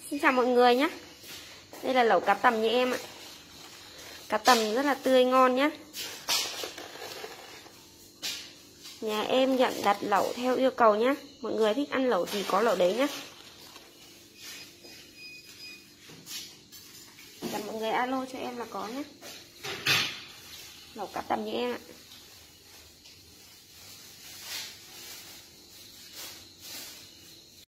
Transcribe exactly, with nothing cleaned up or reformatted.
Xin chào mọi người nhé. Đây là lẩu cá tầm như em ạ. Cá tầm rất là tươi ngon nhé. Nhà em nhận đặt lẩu theo yêu cầu nhé. Mọi người thích ăn lẩu gì có lẩu đấy nhé. Cần mọi người alo cho em là có nhé. Lẩu cá tầm như em ạ.